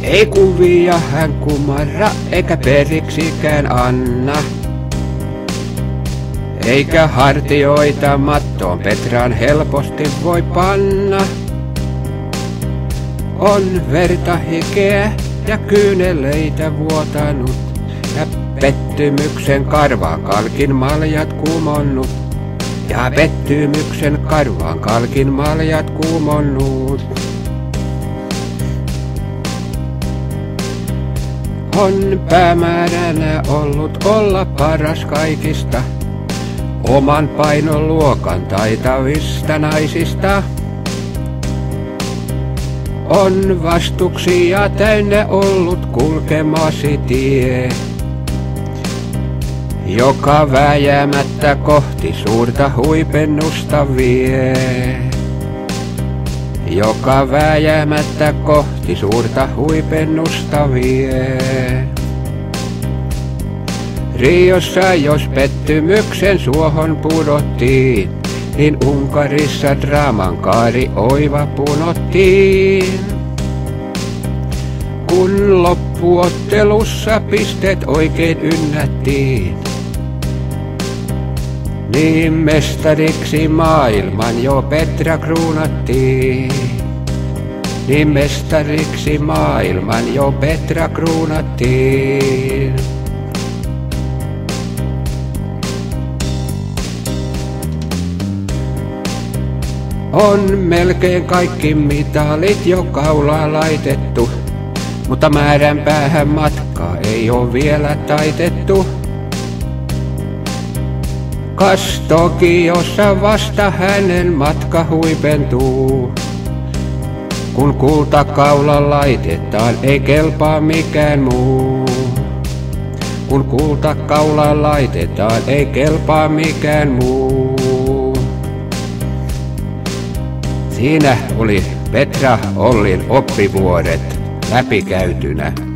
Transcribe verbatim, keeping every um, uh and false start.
Ei kuvia hän kumarra, eikä periksikään anna. Eikä hartioita mattoon Petraan helposti voi panna. On verta, hikeä ja kyyneleitä vuotanut, ja pettymyksen karvaan kalkin maljat kuumonnut. Ja pettymyksen karvaan kalkin maljat kuumonnut. On päämääränä ollut olla paras kaikista, oman painon luokan taitavista naisista. On vastuksia täynnä ollut kulkemasi tie, joka vääjäämättä kohti suurta huipennusta vie. Joka vääjäämättä kohti suurta huipennusta vie. Riossa jos pettymyksen suohon pudottiin, niin Unkarissa draaman kaari oiva punottiin. Kun loppuottelussa pisteet oikein ynnättiin, niin mestariksi maailman jo Petra kruunattiin. Niin mestariksi maailman jo Petra kruunattiin. On melkein kaikki mitalit jo kaulaan laitettu, mutta määränpäähän matkaa ei oo vielä taitettu. Kas Tokiossa vasta hänen matka huipentuu. Kun kultakaulan laitetaan, ei kelpaa mikään muu. Kun kultakaulan laitetaan, ei kelpaa mikään muu. Siinä oli Petra Ollin oppivuodet läpikäytynä.